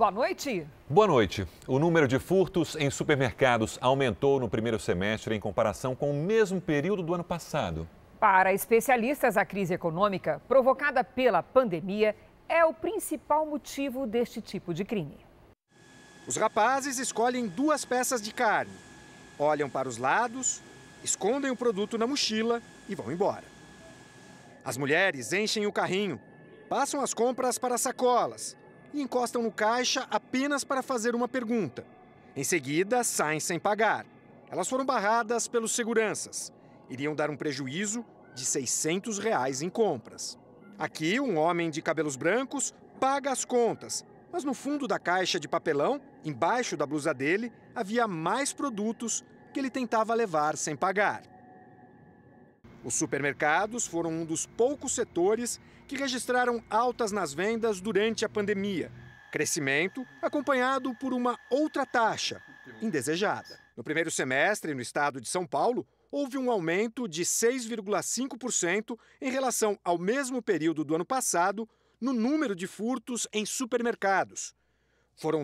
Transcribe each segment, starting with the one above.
boa noite. Boa noite. O número de furtos em supermercados aumentou no primeiro semestre em comparação com o mesmo período do ano passado. Para especialistas, a crise econômica provocada pela pandemia é o principal motivo deste tipo de crime. Os rapazes escolhem 2 peças de carne, olham para os lados, escondem o produto na mochila e vão embora. As mulheres enchem o carrinho, passam as compras para sacolas e encostam no caixa apenas para fazer uma pergunta. Em seguida, saem sem pagar. Elas foram barradas pelos seguranças. Iriam dar um prejuízo de R$ 600 em compras. Aqui, um homem de cabelos brancos paga as contas, mas no fundo da caixa de papelão, embaixo da blusa dele, havia mais produtos que ele tentava levar sem pagar. Os supermercados foram um dos poucos setores que registraram altas nas vendas durante a pandemia. Crescimento acompanhado por uma outra taxa, indesejada. No primeiro semestre, no estado de São Paulo, houve um aumento de 6,5% em relação ao mesmo período do ano passado no número de furtos em supermercados. Foram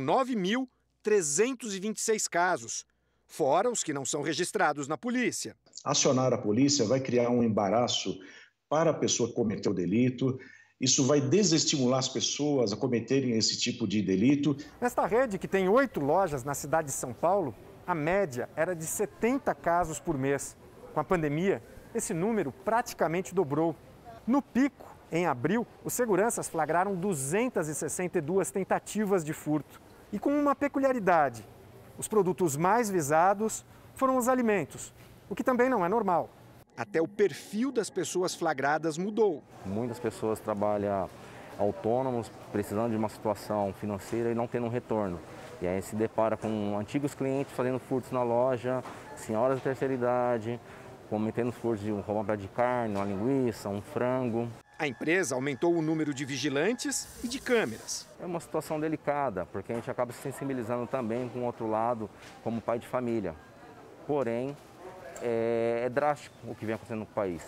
9.326 casos, fora os que não são registrados na polícia. Acionar a polícia vai criar um embaraço para a pessoa que cometeu o delito. Isso vai desestimular as pessoas a cometerem esse tipo de delito. Nesta rede, que tem 8 lojas na cidade de São Paulo, a média era de 70 casos por mês. Com a pandemia, esse número praticamente dobrou. No pico, em abril, os seguranças flagraram 262 tentativas de furto. E com uma peculiaridade: os produtos mais visados foram os alimentos, o que também não é normal. Até o perfil das pessoas flagradas mudou. Muitas pessoas trabalham autônomos, precisando de uma situação financeira e não tendo um retorno. E aí se depara com antigos clientes fazendo furtos na loja, senhoras de terceira idade, cometendo furtos de uma compra de carne, uma linguiça, um frango. A empresa aumentou o número de vigilantes e de câmeras. É uma situação delicada, porque a gente acaba se sensibilizando também com o outro lado, como pai de família. Porém, é drástico o que vem acontecendo no país.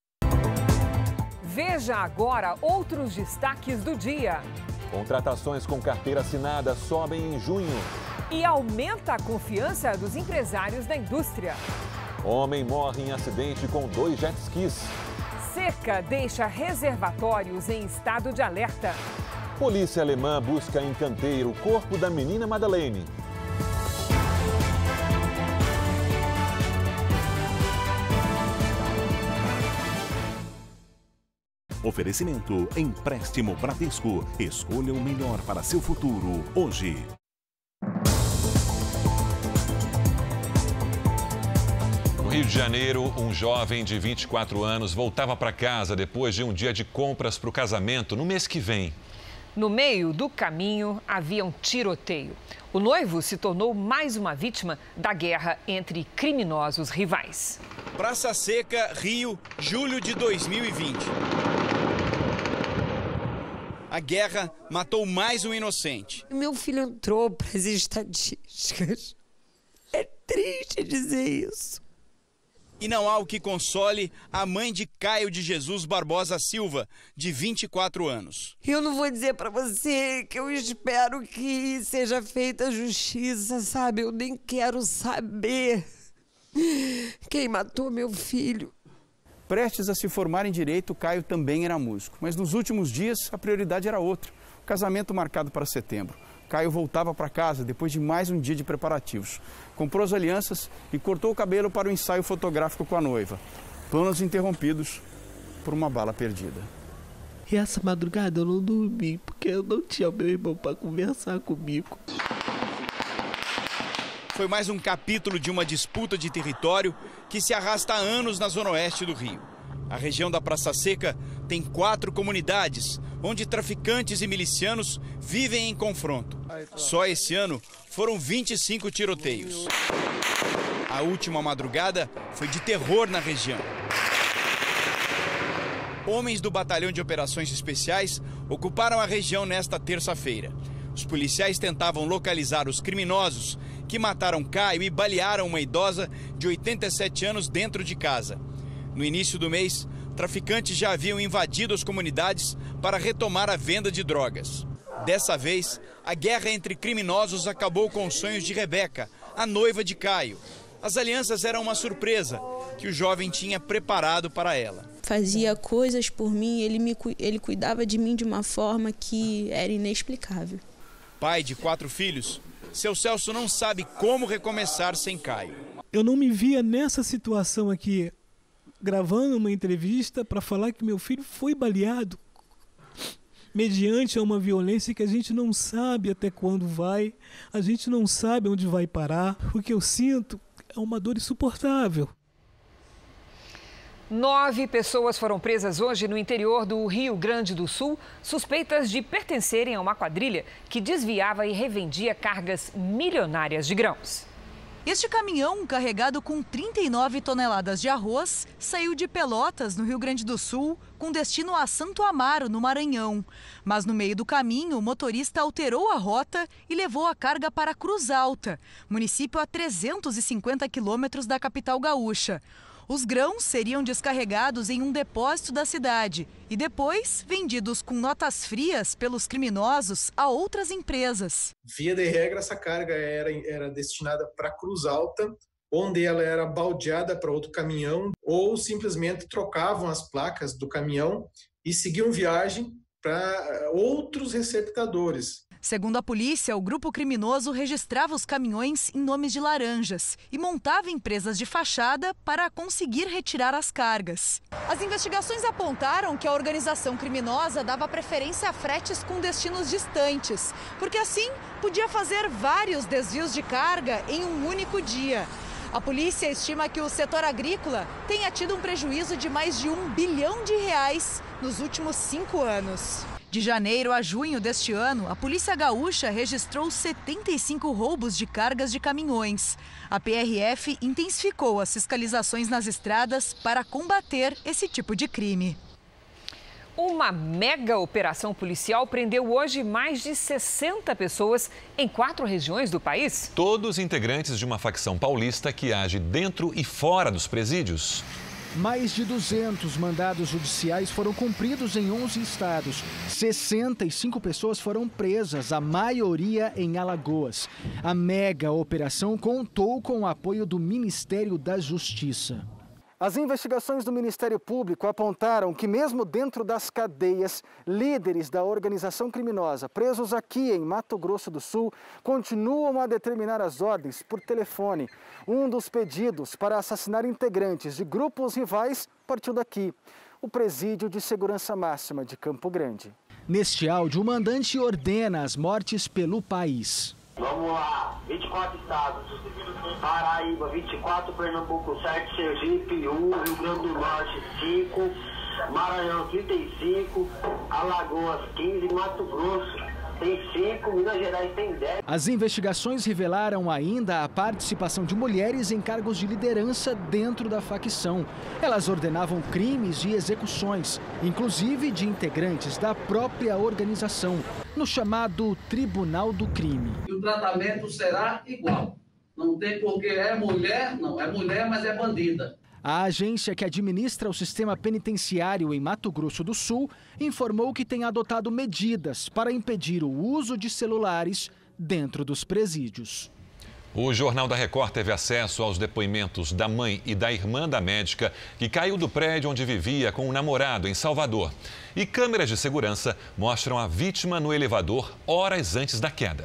Veja agora outros destaques do dia. Contratações com carteira assinada sobem em junho. E aumenta a confiança dos empresários da indústria. Homem morre em acidente com 2 jet skis. Seca deixa reservatórios em estado de alerta. Polícia alemã busca em canteiro o corpo da menina Madeleine. Oferecimento Empréstimo Bradesco. Escolha o melhor para seu futuro hoje. No Rio de Janeiro, um jovem de 24 anos voltava para casa depois de um dia de compras para o casamento no mês que vem. No meio do caminho havia um tiroteio. O noivo se tornou mais uma vítima da guerra entre criminosos rivais. Praça Seca, Rio, julho de 2020. A guerra matou mais um inocente. Meu filho entrou para as estatísticas. É triste dizer isso. E não há o que console a mãe de Caio de Jesus Barbosa Silva, de 24 anos. Eu não vou dizer para você que eu espero que seja feita a justiça, sabe? Eu nem quero saber quem matou meu filho. Prestes a se formar em direito, Caio também era músico. Mas nos últimos dias, a prioridade era outra. O casamento marcado para setembro. Caio voltava para casa depois de mais um dia de preparativos. Comprou as alianças e cortou o cabelo para o ensaio fotográfico com a noiva. Planos interrompidos por uma bala perdida. E essa madrugada eu não dormi, porque eu não tinha meu irmão para conversar comigo. Foi mais um capítulo de uma disputa de território que se arrasta há anos na zona oeste do Rio. A região da Praça Seca tem 4 comunidades, onde traficantes e milicianos vivem em confronto. Só esse ano foram 25 tiroteios. A última madrugada foi de terror na região. Homens do Batalhão de Operações Especiais ocuparam a região nesta terça-feira. Os policiais tentavam localizar os criminosos que mataram Caio e balearam uma idosa de 87 anos dentro de casa. No início do mês, traficantes já haviam invadido as comunidades para retomar a venda de drogas. Dessa vez, a guerra entre criminosos acabou com os sonhos de Rebeca, a noiva de Caio. As alianças eram uma surpresa que o jovem tinha preparado para ela. Fazia coisas por mim, ele cuidava de mim de uma forma que era inexplicável. Pai de 4 filhos, seu Celso não sabe como recomeçar sem Caio. Eu não me via nessa situação aqui, gravando uma entrevista para falar que meu filho foi baleado mediante uma violência que a gente não sabe até quando vai, a gente não sabe onde vai parar. O que eu sinto é uma dor insuportável. 9 pessoas foram presas hoje no interior do Rio Grande do Sul, suspeitas de pertencerem a uma quadrilha que desviava e revendia cargas milionárias de grãos. Este caminhão, carregado com 39 toneladas de arroz, saiu de Pelotas, no Rio Grande do Sul, com destino a Santo Amaro, no Maranhão. Mas no meio do caminho, o motorista alterou a rota e levou a carga para Cruz Alta, município a 350 quilômetros da capital gaúcha. Os grãos seriam descarregados em um depósito da cidade e depois vendidos com notas frias pelos criminosos a outras empresas. Via de regra, essa carga era destinada para Cruz Alta, onde ela era baldeada para outro caminhão ou simplesmente trocavam as placas do caminhão e seguiam viagem para outros receptadores. Segundo a polícia, o grupo criminoso registrava os caminhões em nomes de laranjas e montava empresas de fachada para conseguir retirar as cargas. As investigações apontaram que a organização criminosa dava preferência a fretes com destinos distantes, porque assim podia fazer vários desvios de carga em um único dia. A polícia estima que o setor agrícola tenha tido um prejuízo de mais de R$1 bilhão nos últimos 5 anos. De janeiro a junho deste ano, a Polícia Gaúcha registrou 75 roubos de cargas de caminhões. A PRF intensificou as fiscalizações nas estradas para combater esse tipo de crime. Uma mega operação policial prendeu hoje mais de 60 pessoas em 4 regiões do país. Todos integrantes de uma facção paulista que age dentro e fora dos presídios. Mais de 200 mandados judiciais foram cumpridos em 11 estados. 65 pessoas foram presas, a maioria em Alagoas. A mega operação contou com o apoio do Ministério da Justiça. As investigações do Ministério Público apontaram que mesmo dentro das cadeias, líderes da organização criminosa presos aqui em Mato Grosso do Sul continuam a determinar as ordens por telefone. Um dos pedidos para assassinar integrantes de grupos rivais partiu daqui, o Presídio de Segurança Máxima de Campo Grande. Neste áudio, o mandante ordena as mortes pelo país. Vamos lá, 24 estados, Paraíba 24, Pernambuco 7, Sergipe 1, Rio Grande do Norte 5, Maranhão 35, Alagoas 15, Mato Grosso tem 5, Minas Gerais tem 10. As investigações revelaram ainda a participação de mulheres em cargos de liderança dentro da facção. Elas ordenavam crimes e execuções, inclusive de integrantes da própria organização, no chamado Tribunal do Crime. E o tratamento será igual. Não tem porque é mulher, não. É mulher, mas é bandida. A agência que administra o sistema penitenciário em Mato Grosso do Sul informou que tem adotado medidas para impedir o uso de celulares dentro dos presídios. O Jornal da Record teve acesso aos depoimentos da mãe e da irmã da médica que caiu do prédio onde vivia com um namorado em Salvador. E câmeras de segurança mostram a vítima no elevador horas antes da queda.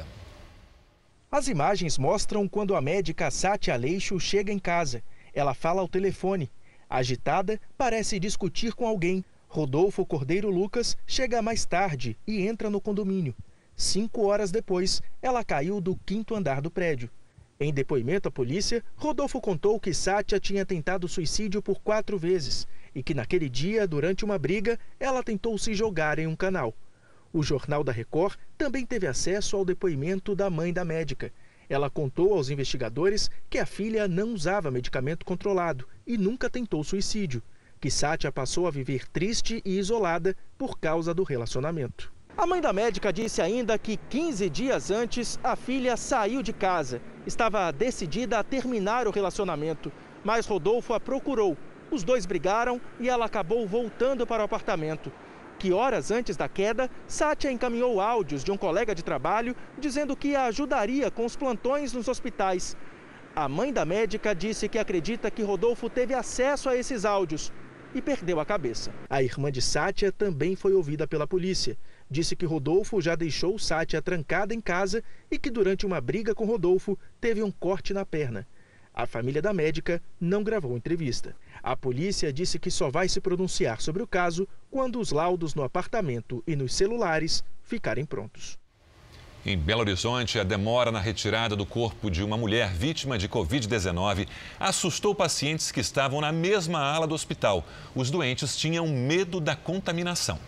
As imagens mostram quando a médica Sátia Aleixo chega em casa. Ela fala ao telefone. Agitada, parece discutir com alguém. Rodolfo Cordeiro Lucas chega mais tarde e entra no condomínio. 5 horas depois, ela caiu do 5º andar do prédio. Em depoimento à polícia, Rodolfo contou que Sátia tinha tentado suicídio por 4 vezes e que naquele dia, durante uma briga, ela tentou se jogar em um canal. O Jornal da Record também teve acesso ao depoimento da mãe da médica. Ela contou aos investigadores que a filha não usava medicamento controlado e nunca tentou suicídio, que Sátia passou a viver triste e isolada por causa do relacionamento. A mãe da médica disse ainda que 15 dias antes a filha saiu de casa. Estava decidida a terminar o relacionamento, mas Rodolfo a procurou. Os dois brigaram e ela acabou voltando para o apartamento. que horas antes da queda, Sátia encaminhou áudios de um colega de trabalho dizendo que a ajudaria com os plantões nos hospitais. A mãe da médica disse que acredita que Rodolfo teve acesso a esses áudios e perdeu a cabeça. A irmã de Sátia também foi ouvida pela polícia. Disse que Rodolfo já deixou Sátia trancada em casa e que durante uma briga com Rodolfo teve um corte na perna. A família da médica não gravou entrevista. A polícia disse que só vai se pronunciar sobre o caso quando os laudos no apartamento e nos celulares ficarem prontos. Em Belo Horizonte, a demora na retirada do corpo de uma mulher vítima de Covid-19 assustou pacientes que estavam na mesma ala do hospital. Os doentes tinham medo da contaminação.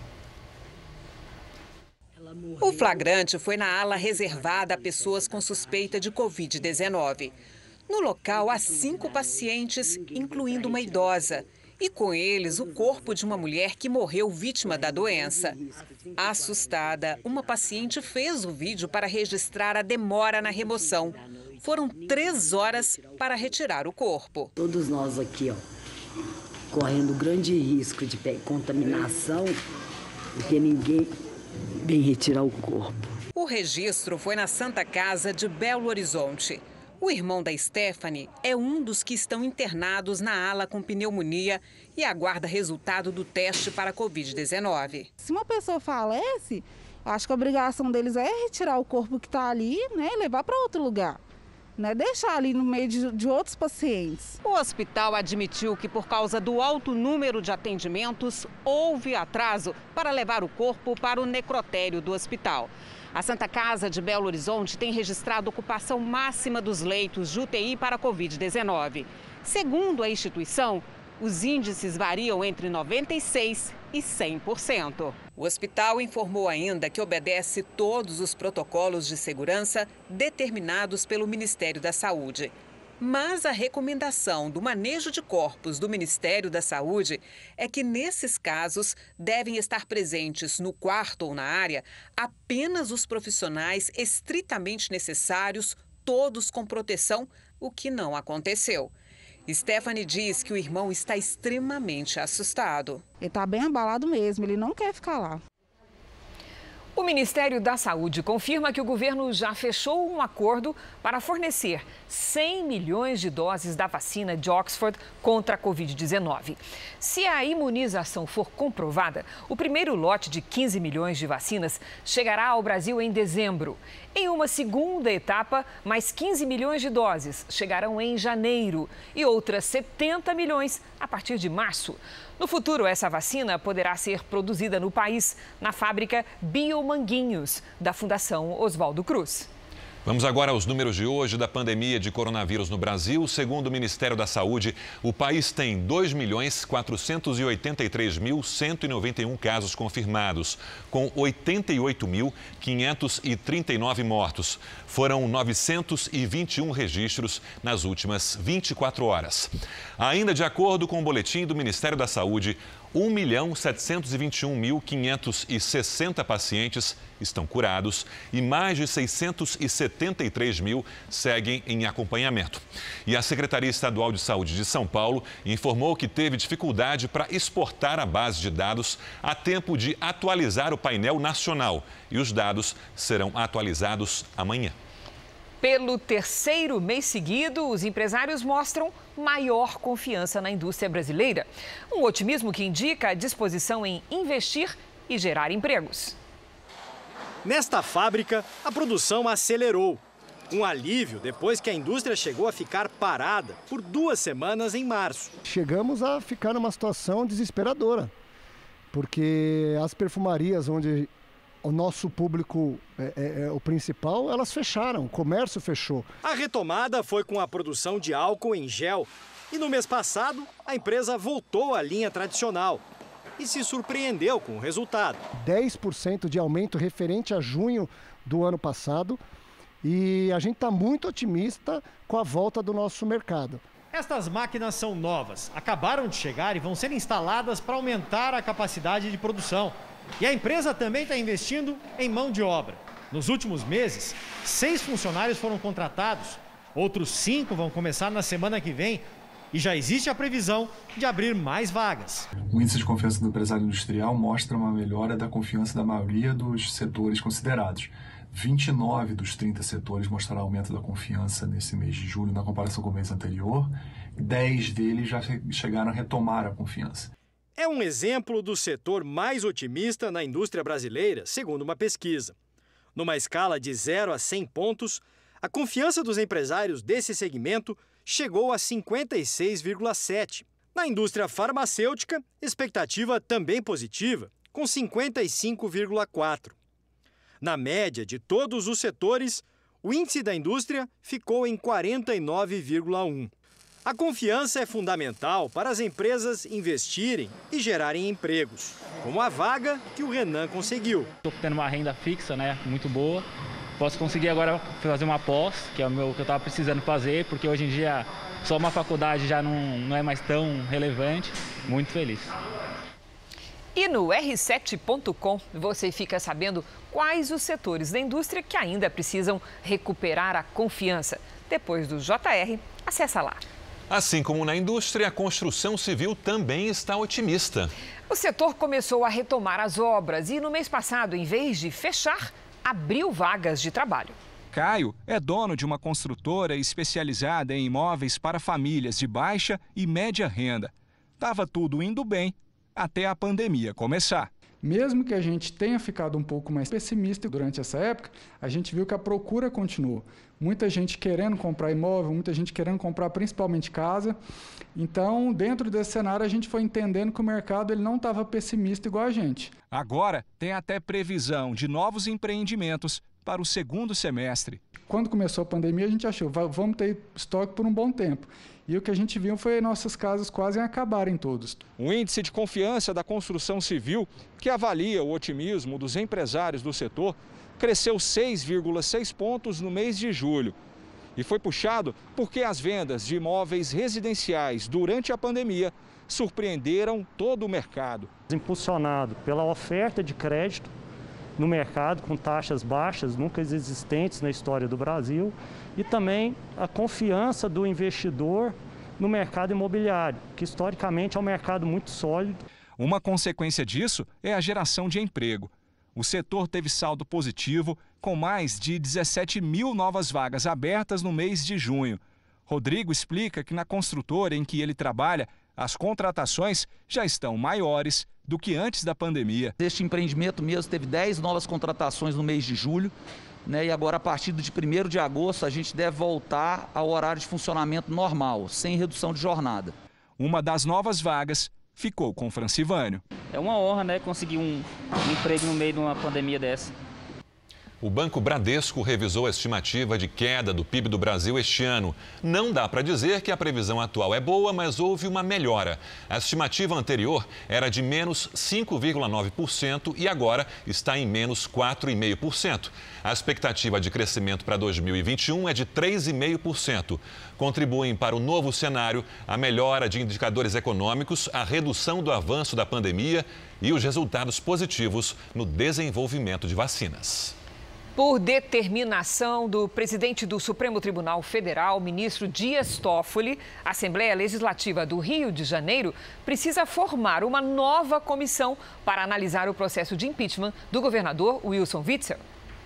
O flagrante foi na ala reservada a pessoas com suspeita de Covid-19. No local, há 5 pacientes, incluindo uma idosa. E com eles, o corpo de uma mulher que morreu vítima da doença. Assustada, uma paciente fez o vídeo para registrar a demora na remoção. Foram 3 horas para retirar o corpo. Todos nós aqui, correndo grande risco de contaminação, porque ninguém vem retirar o corpo. O registro foi na Santa Casa de Belo Horizonte. O irmão da Stephanie é um dos que estão internados na ala com pneumonia e aguarda resultado do teste para a Covid-19. Se uma pessoa falece, acho que a obrigação deles é retirar o corpo que está ali, né, e levar para outro lugar. Né, deixar ali no meio de outros pacientes. O hospital admitiu que, por causa do alto número de atendimentos, houve atraso para levar o corpo para o necrotério do hospital. A Santa Casa de Belo Horizonte tem registrado ocupação máxima dos leitos de UTI para a Covid-19. Segundo a instituição, os índices variam entre 96% e 100%. O hospital informou ainda que obedece todos os protocolos de segurança determinados pelo Ministério da Saúde. Mas a recomendação do manejo de corpos do Ministério da Saúde é que, nesses casos, devem estar presentes no quarto ou na área apenas os profissionais estritamente necessários, todos com proteção, o que não aconteceu. Stephanie diz que o irmão está extremamente assustado. Ele está bem abalado mesmo, ele não quer ficar lá. O Ministério da Saúde confirma que o governo já fechou um acordo para fornecer 100 milhões de doses da vacina de Oxford contra a Covid-19. Se a imunização for comprovada, o primeiro lote de 15 milhões de vacinas chegará ao Brasil em dezembro. Em uma segunda etapa, mais 15 milhões de doses chegarão em janeiro e outras 70 milhões a partir de março. No futuro, essa vacina poderá ser produzida no país, na fábrica Biomanguinhos, da Fundação Oswaldo Cruz. Vamos agora aos números de hoje da pandemia de coronavírus no Brasil. Segundo o Ministério da Saúde, o país tem 2.483.191 casos confirmados, com 88.539 mortos. Foram 921 registros nas últimas 24 horas. Ainda de acordo com o boletim do Ministério da Saúde, 1.721.560 pacientes estão curados e mais de 673 mil seguem em acompanhamento. E a Secretaria Estadual de Saúde de São Paulo informou que teve dificuldade para exportar a base de dados a tempo de atualizar o painel nacional. E os dados serão atualizados amanhã. Pelo terceiro mês seguido, os empresários mostram maior confiança na indústria brasileira. Um otimismo que indica a disposição em investir e gerar empregos. Nesta fábrica, a produção acelerou. Um alívio depois que a indústria chegou a ficar parada por 2 semanas em março. Chegamos a ficar numa situação desesperadora, porque as perfumarias onde o nosso público é o principal, elas fecharam, o comércio fechou. A retomada foi com a produção de álcool em gel. E no mês passado, a empresa voltou à linha tradicional e se surpreendeu com o resultado. 10% de aumento referente a junho do ano passado. E a gente está muito otimista com a volta do nosso mercado. Estas máquinas são novas, acabaram de chegar e vão ser instaladas para aumentar a capacidade de produção. E a empresa também está investindo em mão de obra. Nos últimos meses, 6 funcionários foram contratados, outros 5 vão começar na semana que vem. e já existe a previsão de abrir mais vagas. O índice de confiança do empresário industrial mostra uma melhora da confiança da maioria dos setores considerados. 29 dos 30 setores mostraram aumento da confiança nesse mês de julho na comparação com o mês anterior. 10 deles já chegaram a retomar a confiança. É um exemplo do setor mais otimista na indústria brasileira, segundo uma pesquisa. Numa escala de 0 a 100 pontos, a confiança dos empresários desse segmento chegou a 56,7. Na indústria farmacêutica, expectativa também positiva, com 55,4. Na média de todos os setores, o índice da indústria ficou em 49,1. A confiança é fundamental para as empresas investirem e gerarem empregos, como a vaga que o Renan conseguiu. Estou tendo uma renda fixa, muito boa. Posso conseguir agora fazer uma pós, que é o que eu estava precisando fazer, porque hoje em dia só uma faculdade já não é mais tão relevante. Muito feliz. E no R7.com você fica sabendo quais os setores da indústria que ainda precisam recuperar a confiança. Depois do JR, acessa lá. Assim como na indústria, a construção civil também está otimista. O setor começou a retomar as obras e no mês passado, em vez de fechar, abriu vagas de trabalho. Caio é dono de uma construtora especializada em imóveis para famílias de baixa e média renda. Estava tudo indo bem até a pandemia começar. Mesmo que a gente tenha ficado um pouco mais pessimista durante essa época, a gente viu que a procura continuou. Muita gente querendo comprar imóvel, muita gente querendo comprar principalmente casa. Então, dentro desse cenário, a gente foi entendendo que o mercado ele não estava pessimista igual a gente. Agora, tem até previsão de novos empreendimentos para o segundo semestre. Quando começou a pandemia, a gente achou, vamos ter estoque por um bom tempo. E o que a gente viu foi nossas casas quase acabarem todos. O índice de confiança da construção civil, que avalia o otimismo dos empresários do setor, cresceu 6,6 pontos no mês de julho. E foi puxado porque as vendas de imóveis residenciais durante a pandemia surpreenderam todo o mercado. Impulsionado pela oferta de crédito no mercado, com taxas baixas, nunca existentes na história do Brasil, e também a confiança do investidor no mercado imobiliário, que historicamente é um mercado muito sólido. Uma consequência disso é a geração de emprego. O setor teve saldo positivo, com mais de 17 mil novas vagas abertas no mês de junho. Rodrigo explica que na construtora em que ele trabalha, as contratações já estão maiores do que antes da pandemia. Este empreendimento mesmo teve 10 novas contratações no mês de julho, e agora a partir de 1º de agosto a gente deve voltar ao horário de funcionamento normal, sem redução de jornada. Uma das novas vagas ficou com Francivânio. É uma honra, conseguir um emprego no meio de uma pandemia dessa. O Banco Bradesco revisou a estimativa de queda do PIB do Brasil este ano. Não dá para dizer que a previsão atual é boa, mas houve uma melhora. A estimativa anterior era de menos 5,9% e agora está em menos 4,5%. A expectativa de crescimento para 2021 é de 3,5%. Contribuem para o novo cenário a melhora de indicadores econômicos, a redução do avanço da pandemia e os resultados positivos no desenvolvimento de vacinas. Por determinação do presidente do Supremo Tribunal Federal, ministro Dias Toffoli, a Assembleia Legislativa do Rio de Janeiro precisa formar uma nova comissão para analisar o processo de impeachment do governador Wilson Witzel.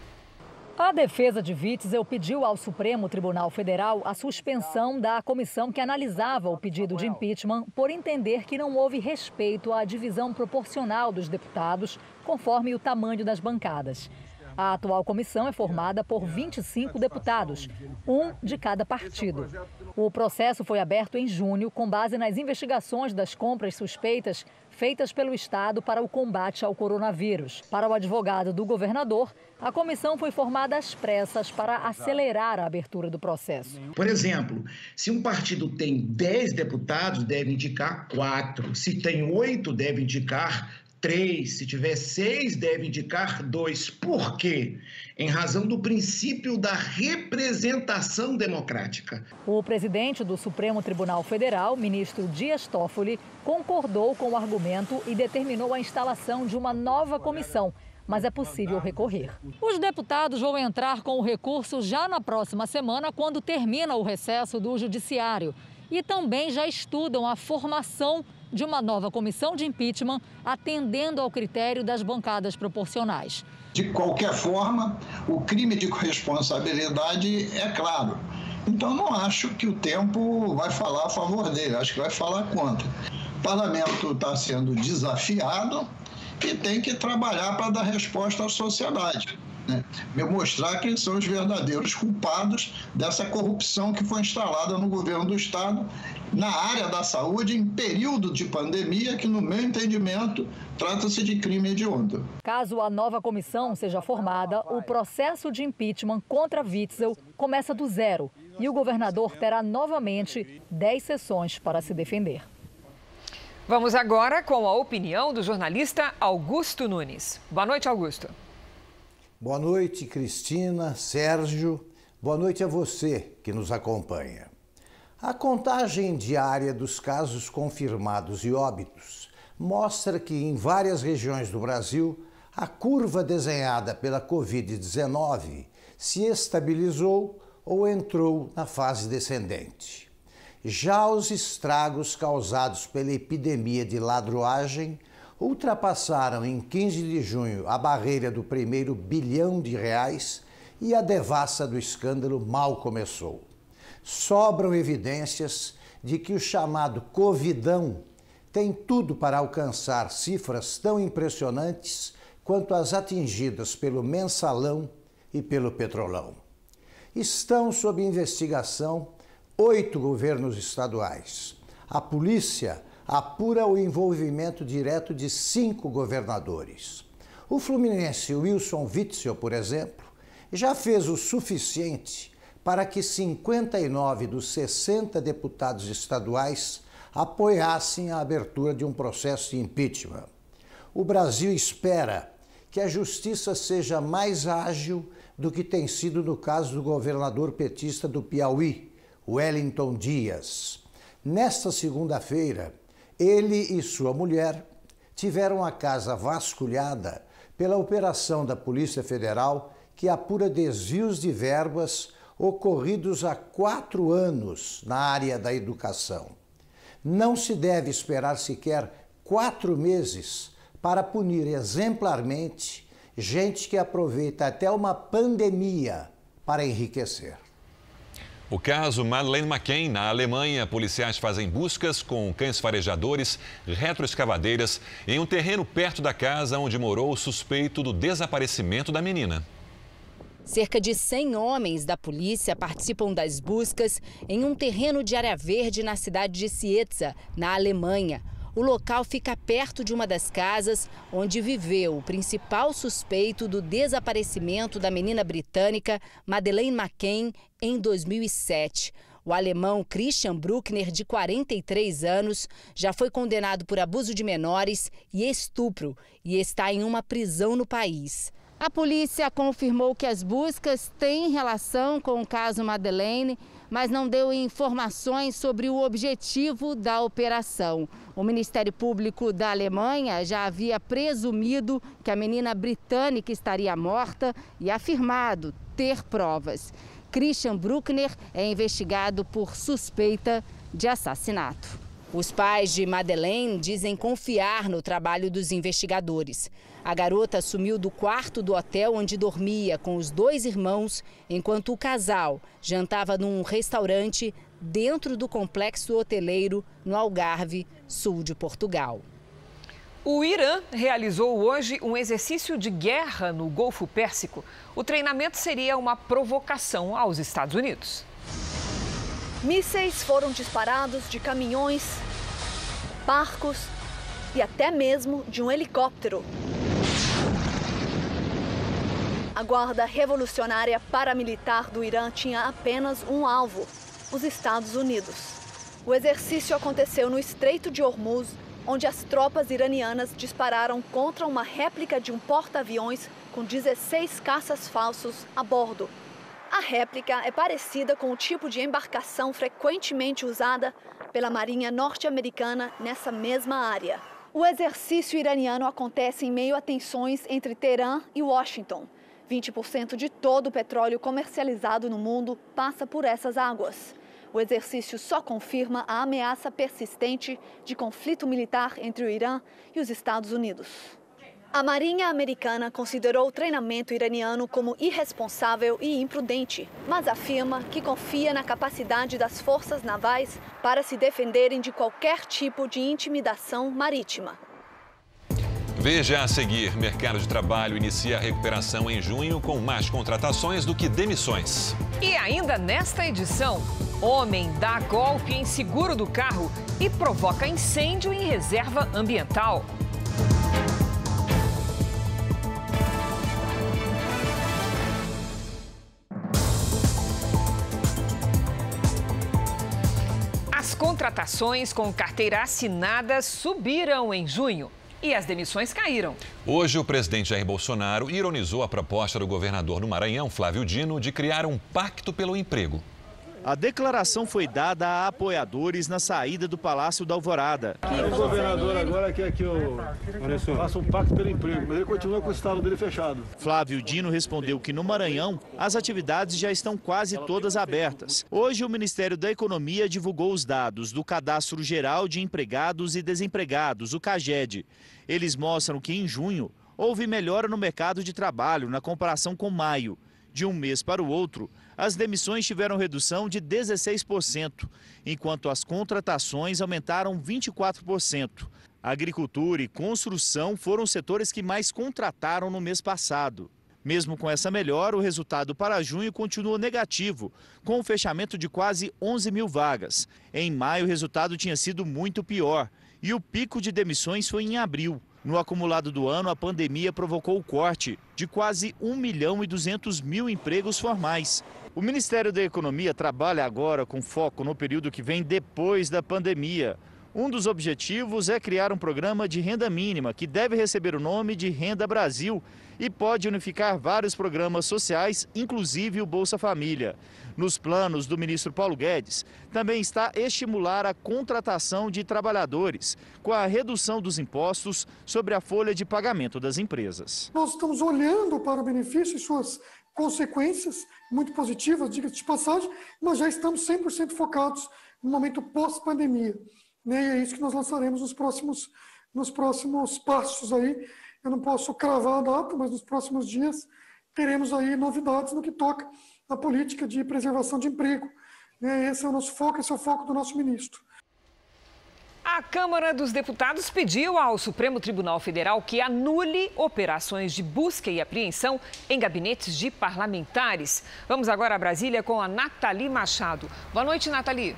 A defesa de Witzel pediu ao Supremo Tribunal Federal a suspensão da comissão que analisava o pedido de impeachment por entender que não houve respeito à divisão proporcional dos deputados, conforme o tamanho das bancadas. A atual comissão é formada por 25 deputados, um de cada partido. O processo foi aberto em junho com base nas investigações das compras suspeitas feitas pelo Estado para o combate ao coronavírus. Para o advogado do governador, a comissão foi formada às pressas para acelerar a abertura do processo. Por exemplo, se um partido tem 10 deputados, deve indicar 4. Se tem 8, deve indicar 3, se tiver 6, deve indicar 2. Por quê? Em razão do princípio da representação democrática. O presidente do Supremo Tribunal Federal, ministro Dias Toffoli, concordou com o argumento e determinou a instalação de uma nova comissão, mas é possível recorrer. Os deputados vão entrar com o recurso já na próxima semana, quando termina o recesso do Judiciário. e também já estudam a formação de uma nova comissão de impeachment, atendendo ao critério das bancadas proporcionais. De qualquer forma, o crime de corresponsabilidade é claro. Então, não acho que o tempo vai falar a favor dele, acho que vai falar contra. O parlamento está sendo desafiado e tem que trabalhar para dar resposta à sociedade, né? Mostrar quem são os verdadeiros culpados dessa corrupção que foi instalada no governo do Estado na área da saúde em período de pandemia, que, no meu entendimento, trata-se de crime hediondo. Caso a nova comissão seja formada, o processo de impeachment contra Witzel começa do zero e o governador terá novamente 10 sessões para se defender. Vamos agora com a opinião do jornalista Augusto Nunes. Boa noite, Augusto. Boa noite, Cristina, Sérgio. Boa noite a você que nos acompanha. A contagem diária dos casos confirmados e óbitos mostra que em várias regiões do Brasil a curva desenhada pela Covid-19 se estabilizou ou entrou na fase descendente. Já os estragos causados pela epidemia de ladroagem ultrapassaram em 15 de junho a barreira do primeiro bilhão de reais e a devassa do escândalo mal começou. Sobram evidências de que o chamado Covidão tem tudo para alcançar cifras tão impressionantes quanto as atingidas pelo Mensalão e pelo Petrolão. Estão sob investigação 8 governos estaduais. A polícia apura o envolvimento direto de 5 governadores. O fluminense Wilson Witzel, por exemplo, já fez o suficiente para que 59 dos 60 deputados estaduais apoiassem a abertura de um processo de impeachment. O Brasil espera que a justiça seja mais ágil do que tem sido no caso do governador petista do Piauí, Wellington Dias. Nesta segunda-feira, ele e sua mulher tiveram a casa vasculhada pela operação da Polícia Federal que apura desvios de verbas ocorridos há 4 anos na área da educação. Não se deve esperar sequer 4 meses para punir exemplarmente gente que aproveita até uma pandemia para enriquecer. O caso Madeleine McCann, na Alemanha, policiais fazem buscas com cães farejadores, retroescavadeiras, em um terreno perto da casa onde morou o suspeito do desaparecimento da menina. Cerca de 100 homens da polícia participam das buscas em um terreno de área verde na cidade de Cieza, na Alemanha. O local fica perto de uma das casas onde viveu o principal suspeito do desaparecimento da menina britânica Madeleine McCann em 2007. O alemão Christian Bruckner, de 43 anos, já foi condenado por abuso de menores e estupro e está em uma prisão no país. A polícia confirmou que as buscas têm relação com o caso Madeleine, mas não deu informações sobre o objetivo da operação. O Ministério Público da Alemanha já havia presumido que a menina britânica estaria morta e afirmado ter provas. Christian Bruckner é investigado por suspeita de assassinato. Os pais de Madeleine dizem confiar no trabalho dos investigadores. A garota sumiu do quarto do hotel onde dormia com os 2 irmãos, enquanto o casal jantava num restaurante dentro do complexo hoteleiro no Algarve, sul de Portugal. O Irã realizou hoje um exercício de guerra no Golfo Pérsico. O treinamento seria uma provocação aos Estados Unidos. Mísseis foram disparados de caminhões, barcos e até mesmo de um helicóptero. A Guarda Revolucionária Paramilitar do Irã tinha apenas um alvo: os Estados Unidos. O exercício aconteceu no Estreito de Hormuz, onde as tropas iranianas dispararam contra uma réplica de um porta-aviões com 16 caças falsos a bordo. A réplica é parecida com o tipo de embarcação frequentemente usada pela Marinha norte-americana nessa mesma área. O exercício iraniano acontece em meio a tensões entre Teherã e Washington. 20% de todo o petróleo comercializado no mundo passa por essas águas. O exercício só confirma a ameaça persistente de conflito militar entre o Irã e os Estados Unidos. A Marinha Americana considerou o treinamento iraniano como irresponsável e imprudente, mas afirma que confia na capacidade das forças navais para se defenderem de qualquer tipo de intimidação marítima. Veja a seguir: mercado de trabalho inicia a recuperação em junho com mais contratações do que demissões. E ainda nesta edição, homem dá golpe em seguro do carro e provoca incêndio em reserva ambiental. As contratações com carteira assinada subiram em junho. E as demissões caíram. Hoje, o presidente Jair Bolsonaro ironizou a proposta do governador do Maranhão, Flávio Dino, de criar um pacto pelo emprego. A declaração foi dada a apoiadores na saída do Palácio da Alvorada. O governador agora quer que eu faça um pacto pelo emprego, mas ele continua com o estado dele fechado. Flávio Dino respondeu que no Maranhão as atividades já estão quase todas abertas. Hoje o Ministério da Economia divulgou os dados do Cadastro Geral de Empregados e Desempregados, o CAGED. Eles mostram que em junho houve melhora no mercado de trabalho na comparação com maio. De um mês para o outro, as demissões tiveram redução de 16%, enquanto as contratações aumentaram 24%. Agricultura e construção foram os setores que mais contrataram no mês passado. Mesmo com essa melhora, o resultado para junho continua negativo, com o fechamento de quase 11 mil vagas. Em maio, o resultado tinha sido muito pior e o pico de demissões foi em abril. No acumulado do ano, a pandemia provocou o corte de quase 1.200.000 empregos formais. O Ministério da Economia trabalha agora com foco no período que vem depois da pandemia. Um dos objetivos é criar um programa de renda mínima, que deve receber o nome de Renda Brasil e pode unificar vários programas sociais, inclusive o Bolsa Família. Nos planos do ministro Paulo Guedes, também está estimular a contratação de trabalhadores, com a redução dos impostos sobre a folha de pagamento das empresas. Nós estamos olhando para o benefício e suas consequências muito positivas, diga-se de passagem, mas já estamos 100% focados no momento pós-pandemia. E é isso que nós lançaremos nos próximos passos aí. Eu não posso cravar a data, mas nos próximos dias teremos aí novidades no que toca à política de preservação de emprego. Esse é o nosso foco, esse é o foco do nosso ministro. A Câmara dos Deputados pediu ao Supremo Tribunal Federal que anule operações de busca e apreensão em gabinetes de parlamentares. Vamos agora a Brasília com a Nathalie Machado. Boa noite, Nathalie.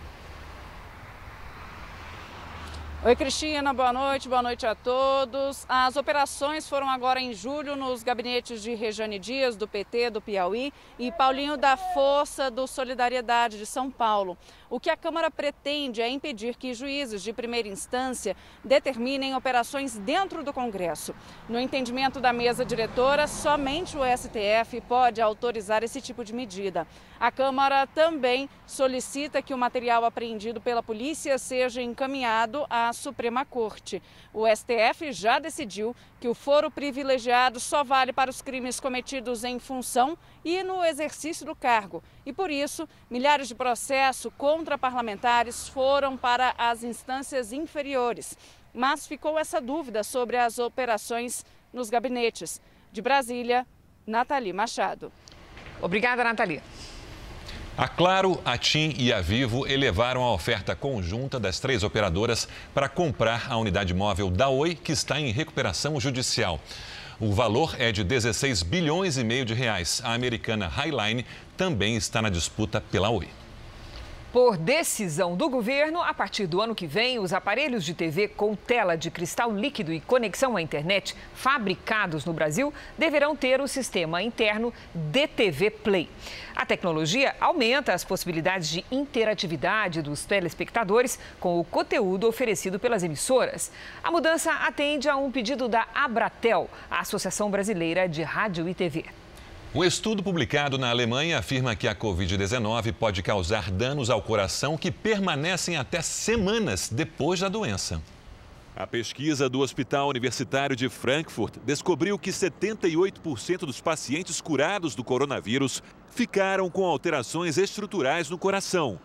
Oi, Cristina, boa noite a todos. As operações foram agora em julho nos gabinetes de Rejane Dias, do PT, do Piauí, e Paulinho da Força, do Solidariedade, de São Paulo. O que a Câmara pretende é impedir que juízes de primeira instância determinem operações dentro do Congresso. No entendimento da mesa diretora, somente o STF pode autorizar esse tipo de medida. A Câmara também solicita que o material apreendido pela polícia seja encaminhado à Suprema Corte. O STF já decidiu que o foro privilegiado só vale para os crimes cometidos em função e no exercício do cargo. E por isso, milhares de processos contra parlamentares foram para as instâncias inferiores. Mas ficou essa dúvida sobre as operações nos gabinetes. De Brasília, Nathalie Machado. Obrigada, Nathalie. A Claro, a TIM e a Vivo elevaram a oferta conjunta das 3 operadoras para comprar a unidade móvel da Oi, que está em recuperação judicial. O valor é de 16 bilhões e meio de reais. A americana Highline também está na disputa pela Oi. Por decisão do governo, a partir do ano que vem, os aparelhos de TV com tela de cristal líquido e conexão à internet fabricados no Brasil deverão ter o sistema interno DTV Play. A tecnologia aumenta as possibilidades de interatividade dos telespectadores com o conteúdo oferecido pelas emissoras. A mudança atende a um pedido da Abratel, a Associação Brasileira de Rádio e TV. Um estudo publicado na Alemanha afirma que a Covid-19 pode causar danos ao coração que permanecem até semanas depois da doença. A pesquisa do Hospital Universitário de Frankfurt descobriu que 78% dos pacientes curados do coronavírus ficaram com alterações estruturais no coração.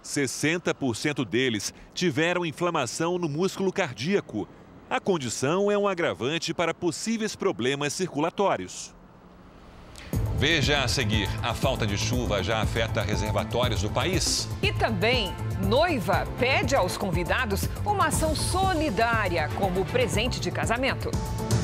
60% deles tiveram inflamação no músculo cardíaco. A condição é um agravante para possíveis problemas circulatórios. Veja a seguir, a falta de chuva já afeta reservatórios do país. E também, noiva pede aos convidados uma ação solidária como presente de casamento.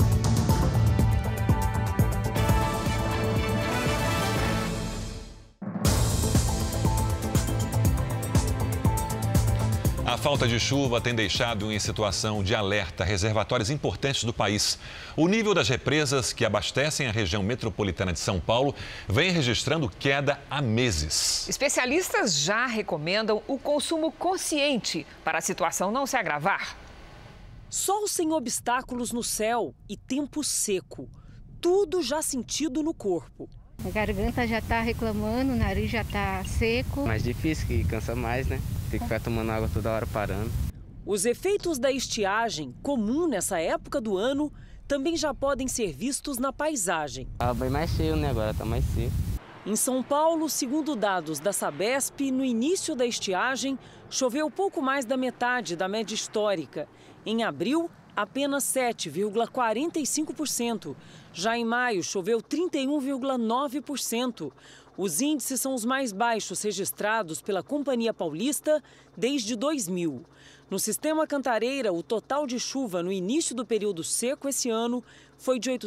A falta de chuva tem deixado em situação de alerta reservatórios importantes do país. O nível das represas que abastecem a região metropolitana de São Paulo vem registrando queda há meses. Especialistas já recomendam o consumo consciente para a situação não se agravar. Sol sem obstáculos no céu e tempo seco. Tudo já sentido no corpo. A garganta já está reclamando, o nariz já está seco. Mais difícil, que cansa mais, né? Tem que ficar tomando água toda hora parando. Os efeitos da estiagem, comum nessa época do ano, também já podem ser vistos na paisagem. Tá bem mais cheio, né? Agora tá mais seco. Em São Paulo, segundo dados da Sabesp, no início da estiagem, choveu pouco mais da metade da média histórica. Em abril, apenas 7,45%. Já em maio, choveu 31,9%. Os índices são os mais baixos registrados pela Companhia Paulista desde 2000. No sistema Cantareira, o total de chuva no início do período seco esse ano foi de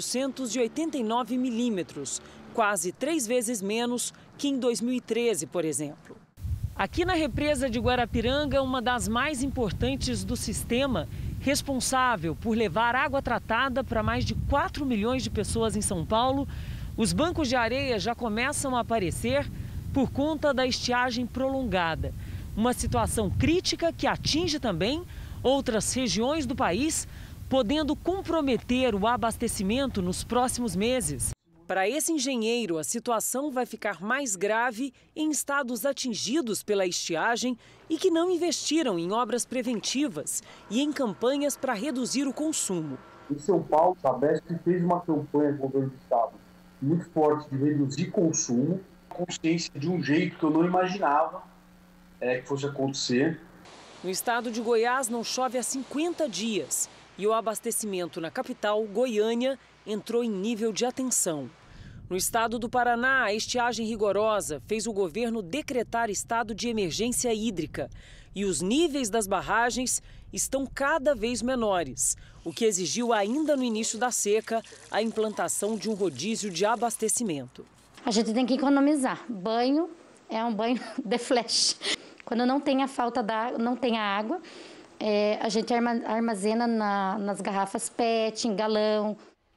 889 milímetros, quase 3 vezes menos que em 2013, por exemplo. Aqui na represa de Guarapiranga, uma das mais importantes do sistema, responsável por levar água tratada para mais de 4 milhões de pessoas em São Paulo, os bancos de areia já começam a aparecer por conta da estiagem prolongada. Uma situação crítica que atinge também outras regiões do país, podendo comprometer o abastecimento nos próximos meses. Para esse engenheiro, a situação vai ficar mais grave em estados atingidos pela estiagem e que não investiram em obras preventivas e em campanhas para reduzir o consumo. Em São Paulo, a Sabesp fez uma campanha com o governo do estado muito forte de reduzir consumo, consciência de um jeito que eu não imaginava que fosse acontecer. No estado de Goiás não chove há 50 dias e o abastecimento na capital, Goiânia, entrou em nível de atenção. No estado do Paraná, a estiagem rigorosa fez o governo decretar estado de emergência hídrica e os níveis das barragens estão cada vez menores, o que exigiu ainda no início da seca a implantação de um rodízio de abastecimento. A gente tem que economizar. Banho é um banho de flash. Quando não tem a falta da, não tem a água, a gente armazena nas garrafas PET, em galão.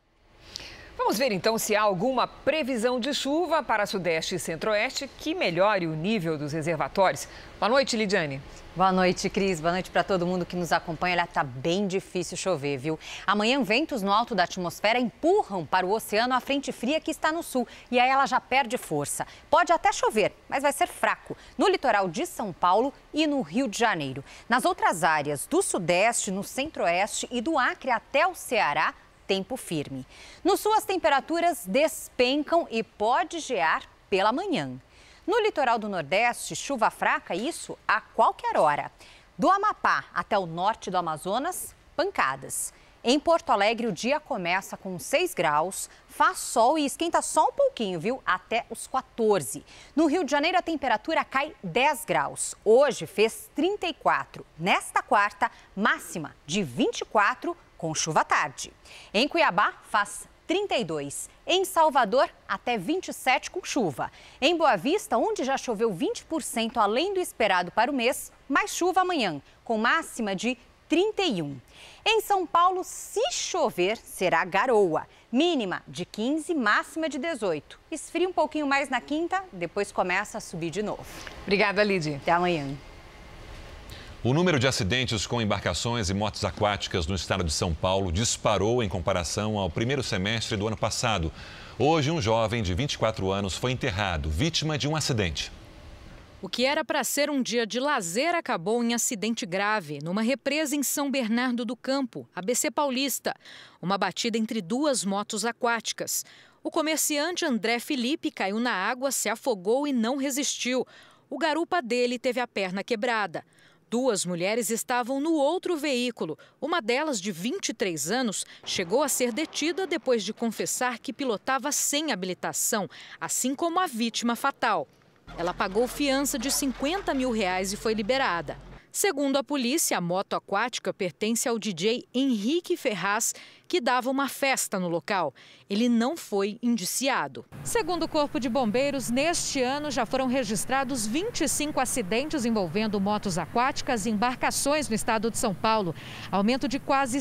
Vamos ver então se há alguma previsão de chuva para Sudeste e Centro-Oeste que melhore o nível dos reservatórios. Boa noite, Lidiane. Boa noite, Cris. Boa noite para todo mundo que nos acompanha. Olha, tá bem difícil chover, viu? Amanhã, ventos no alto da atmosfera empurram para o oceano a frente fria que está no sul. E aí ela já perde força. Pode até chover, mas vai ser fraco no litoral de São Paulo e no Rio de Janeiro. Nas outras áreas do Sudeste, no Centro-Oeste e do Acre até o Ceará, tempo firme. No sul, as temperaturas despencam e pode gear pela manhã. No litoral do Nordeste, chuva fraca, isso a qualquer hora. Do Amapá até o norte do Amazonas, pancadas. Em Porto Alegre, o dia começa com 6 graus, faz sol e esquenta só um pouquinho, viu? Até os 14. No Rio de Janeiro, a temperatura cai 10 graus. Hoje fez 34. Nesta quarta, máxima de 24, com chuva à tarde. Em Cuiabá, faz 32. Em Salvador, até 27 com chuva. Em Boa Vista, onde já choveu 20% além do esperado para o mês, mais chuva amanhã, com máxima de 31. Em São Paulo, se chover, será garoa. Mínima de 15, máxima de 18. Esfria um pouquinho mais na quinta, depois começa a subir de novo. Obrigada, Lidy. Até amanhã. O número de acidentes com embarcações e motos aquáticas no estado de São Paulo disparou em comparação ao primeiro semestre do ano passado. Hoje, um jovem de 24 anos foi enterrado, vítima de um acidente. O que era para ser um dia de lazer acabou em acidente grave, numa represa em São Bernardo do Campo, ABC Paulista. Uma batida entre duas motos aquáticas. O comerciante André Felipe caiu na água, se afogou e não resistiu. o garupa dele teve a perna quebrada. 2 mulheres estavam no outro veículo. Uma delas, de 23 anos, chegou a ser detida depois de confessar que pilotava sem habilitação, assim como a vítima fatal. Ela pagou fiança de R$50 mil e foi liberada. Segundo a polícia, a moto aquática pertence ao DJ Henrique Ferraz, que dava uma festa no local. Ele não foi indiciado. Segundo o Corpo de Bombeiros, neste ano já foram registrados 25 acidentes envolvendo motos aquáticas e embarcações no estado de São Paulo, aumento de quase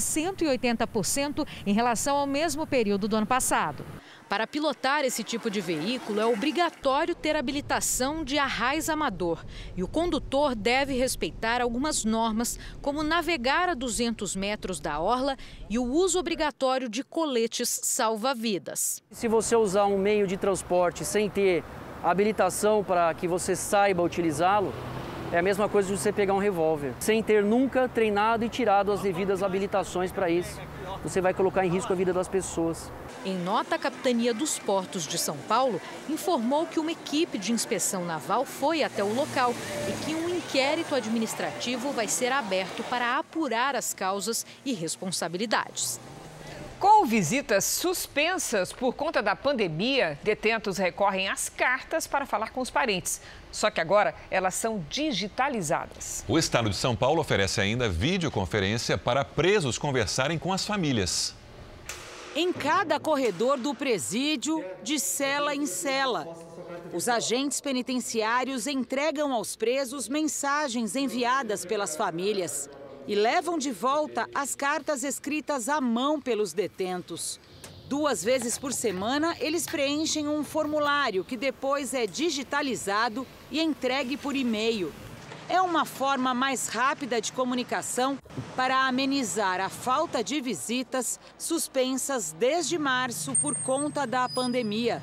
180% em relação ao mesmo período do ano passado. Para pilotar esse tipo de veículo, é obrigatório ter habilitação de arraiz amador e o condutor deve respeitar algumas normas, como navegar a 200 metros da orla e o uso obrigatório de coletes salva-vidas. Se você usar um meio de transporte sem ter habilitação para que você saiba utilizá-lo, é a mesma coisa de você pegar um revólver. Sem ter nunca treinado e tirado as devidas habilitações para isso, você vai colocar em risco a vida das pessoas. Em nota, a Capitania dos Portos de São Paulo informou que uma equipe de inspeção naval foi até o local e que um inquérito administrativo vai ser aberto para apurar as causas e responsabilidades. Com visitas suspensas por conta da pandemia, detentos recorrem às cartas para falar com os parentes. Só que agora elas são digitalizadas. O estado de São Paulo oferece ainda videoconferência para presos conversarem com as famílias. Em cada corredor do presídio, de cela em cela, os agentes penitenciários entregam aos presos mensagens enviadas pelas famílias e levam de volta as cartas escritas à mão pelos detentos. 2 vezes por semana, eles preenchem um formulário que depois é digitalizado e entregue por e-mail. É uma forma mais rápida de comunicação para amenizar a falta de visitas suspensas desde março por conta da pandemia.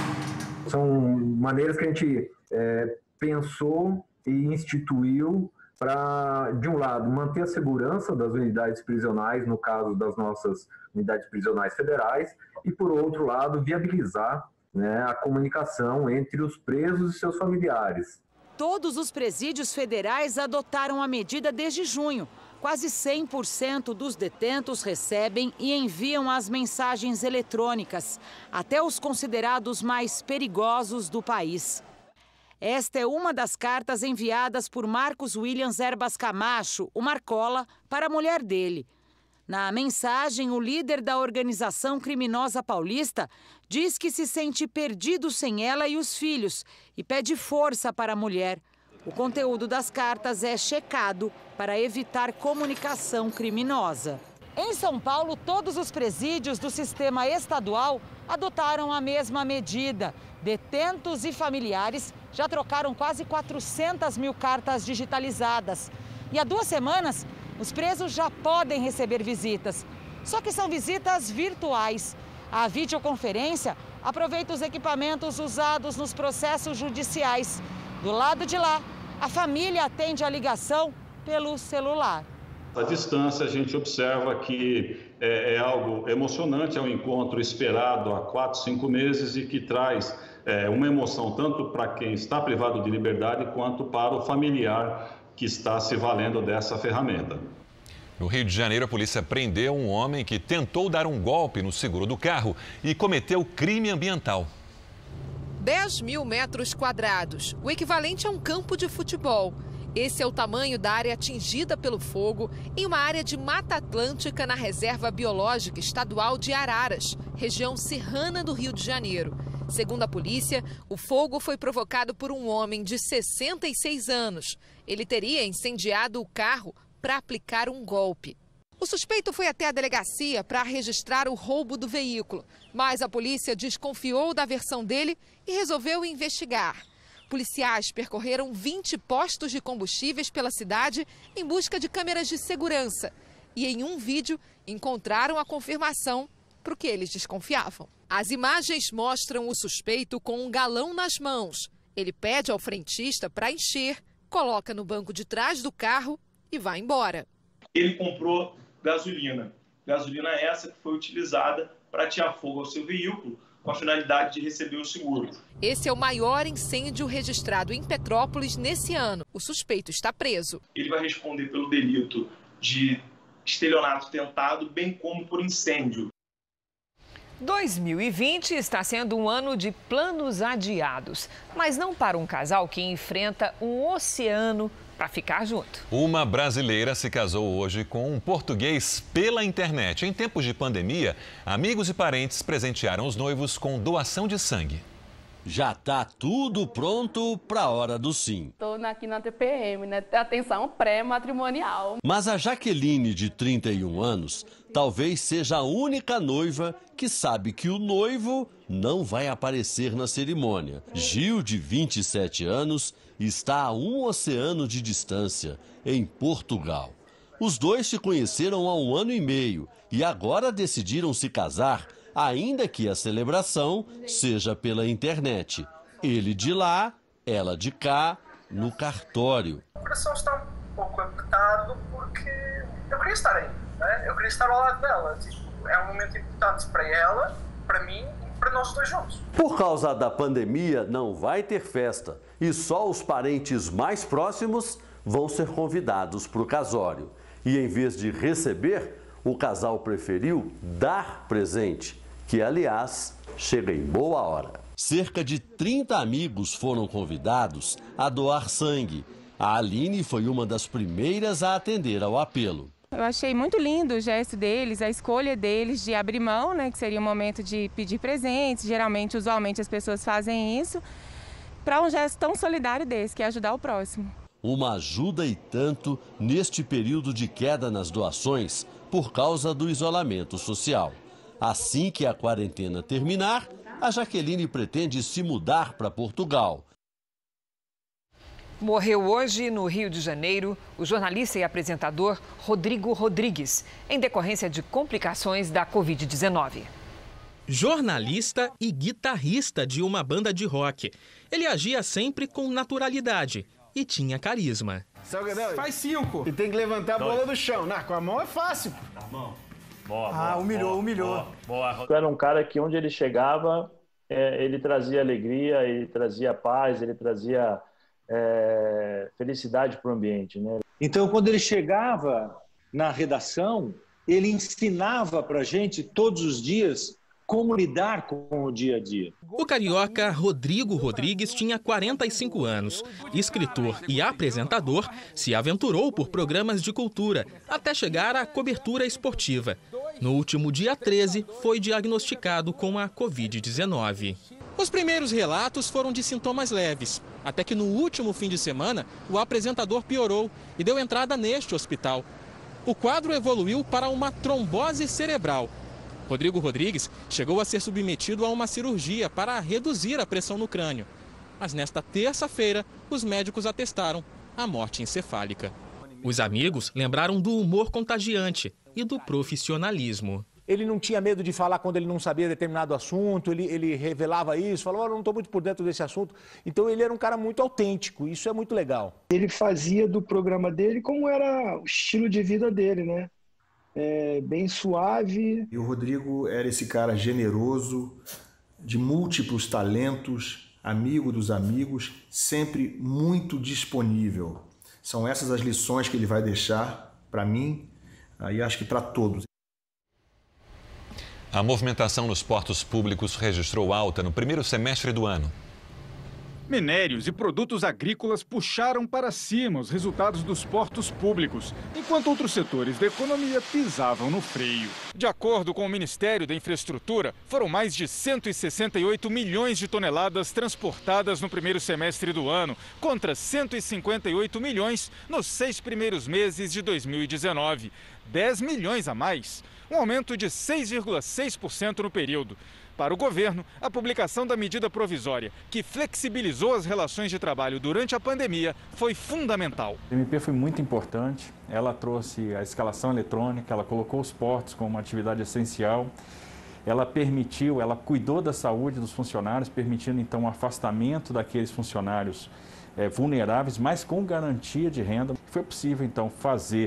São maneiras que a gente pensou e instituiu para, de um lado, manter a segurança das unidades prisionais, no caso das nossas unidades prisionais federais, e, por outro lado, viabilizar, a comunicação entre os presos e seus familiares. Todos os presídios federais adotaram a medida desde junho. Quase 100% dos detentos recebem e enviam as mensagens eletrônicas, até os considerados mais perigosos do país. Esta é uma das cartas enviadas por Marcos Williams Erbas Camacho, o Marcola, para a mulher dele. Na mensagem, o líder da organização criminosa paulista diz que se sente perdido sem ela e os filhos e pede força para a mulher. O conteúdo das cartas é checado para evitar comunicação criminosa. Em São Paulo, todos os presídios do sistema estadual adotaram a mesma medida. Detentos e familiares já trocaram quase 400 mil cartas digitalizadas. E há 2 semanas, os presos já podem receber visitas. Só que são visitas virtuais. A videoconferência aproveita os equipamentos usados nos processos judiciais. Do lado de lá, a família atende a ligação pelo celular. À distância, a gente observa que é algo emocionante, é um encontro esperado há 4, 5 meses e que traz uma emoção tanto para quem está privado de liberdade quanto para o familiar que está se valendo dessa ferramenta. No Rio de Janeiro, a polícia prendeu um homem que tentou dar um golpe no seguro do carro e cometeu crime ambiental. 10 mil metros quadrados, o equivalente a um campo de futebol. Esse é o tamanho da área atingida pelo fogo em uma área de Mata Atlântica na Reserva Biológica Estadual de Araras, região serrana do Rio de Janeiro. Segundo a polícia, o fogo foi provocado por um homem de 66 anos. Ele teria incendiado o carro para aplicar um golpe. O suspeito foi até a delegacia para registrar o roubo do veículo, mas a polícia desconfiou da versão dele e resolveu investigar. Policiais percorreram 20 postos de combustíveis pela cidade em busca de câmeras de segurança. E em um vídeo encontraram a confirmação para o que eles desconfiavam. As imagens mostram o suspeito com um galão nas mãos. Ele pede ao frentista para encher, coloca no banco de trás do carro e vai embora. Ele comprou gasolina essa que foi utilizada para tirar fogo ao seu veículo, com a finalidade de receber o seguro. Esse é o maior incêndio registrado em Petrópolis nesse ano. O suspeito está preso. Ele vai responder pelo delito de estelionato tentado, bem como por incêndio. 2020 está sendo um ano de planos adiados, mas não para um casal que enfrenta um oceano para ficar junto. Uma brasileira se casou hoje com um português pela internet. Em tempos de pandemia, amigos e parentes presentearam os noivos com doação de sangue. Já tá tudo pronto para a hora do sim. Estou aqui na TPM, né? Atenção pré-matrimonial. Mas a Jaqueline, de 31 anos, talvez seja a única noiva que sabe que o noivo não vai aparecer na cerimônia. Gil, de 27 anos, está a um oceano de distância, em Portugal. Os dois se conheceram há 1 ano e meio e agora decidiram se casar, ainda que a celebração seja pela internet. Ele de lá, ela de cá, no cartório. O coração está um pouco apertado porque eu queria estar aí, né? Eu queria estar ao lado dela. Tipo, é um momento importante para ela, para mim e para nós dois juntos. Por causa da pandemia, não vai ter festa e só os parentes mais próximos vão ser convidados para o casório. E em vez de receber, o casal preferiu dar presente, que, aliás, chega em boa hora. Cerca de 30 amigos foram convidados a doar sangue. A Aline foi uma das primeiras a atender ao apelo. Eu achei muito lindo o gesto deles, a escolha deles de abrir mão, né, que seria o momento de pedir presentes. Geralmente, usualmente, as pessoas fazem isso para um gesto tão solidário desse, que é ajudar o próximo. Uma ajuda e tanto neste período de queda nas doações por causa do isolamento social. Assim que a quarentena terminar, a Jaqueline pretende se mudar para Portugal. Morreu hoje, no Rio de Janeiro, o jornalista e apresentador Rodrigo Rodrigues, em decorrência de complicações da Covid-19. Jornalista e guitarrista de uma banda de rock. Ele agia sempre com naturalidade e tinha carisma. Faz 5. E tem que levantar a bola do chão. Não, com a mão é fácil. Com a mão. Boa, humilhou. Boa. Era um cara que onde ele chegava, ele trazia alegria, ele trazia paz, ele trazia felicidade para o ambiente, né? Então, quando ele chegava na redação, ele ensinava para a gente todos os dias como lidar com o dia a dia. O carioca Rodrigo Rodrigues tinha 45 anos. Escritor e apresentador, se aventurou por programas de cultura, até chegar à cobertura esportiva. No último dia 13, foi diagnosticado com a Covid-19. Os primeiros relatos foram de sintomas leves, até que no último fim de semana, o apresentador piorou e deu entrada neste hospital. O quadro evoluiu para uma trombose cerebral. Rodrigo Rodrigues chegou a ser submetido a uma cirurgia para reduzir a pressão no crânio. Mas nesta terça-feira, os médicos atestaram a morte encefálica. Os amigos lembraram do humor contagiante e do profissionalismo. Ele não tinha medo de falar quando ele não sabia determinado assunto, ele revelava isso, falou, eu não estou muito por dentro desse assunto. Então ele era um cara muito autêntico, isso é muito legal. Ele fazia do programa dele como era o estilo de vida dele, né? Bem suave. E o Rodrigo era esse cara generoso, de múltiplos talentos, amigo dos amigos, sempre muito disponível. São essas as lições que ele vai deixar para mim e acho que para todos. A movimentação nos portos públicos registrou alta no primeiro semestre do ano. Minérios e produtos agrícolas puxaram para cima os resultados dos portos públicos, enquanto outros setores da economia pisavam no freio. De acordo com o Ministério da Infraestrutura, foram mais de 168 milhões de toneladas transportadas no primeiro semestre do ano, contra 158 milhões nos 6 primeiros meses de 2019. 10 milhões a mais, um aumento de 6,6% no período. Para o governo, a publicação da medida provisória, que flexibilizou as relações de trabalho durante a pandemia, foi fundamental. A MP foi muito importante, ela trouxe a escalação eletrônica, ela colocou os portos como uma atividade essencial, ela cuidou da saúde dos funcionários, permitindo então o afastamento daqueles funcionários vulneráveis, mas com garantia de renda. Foi possível então fazer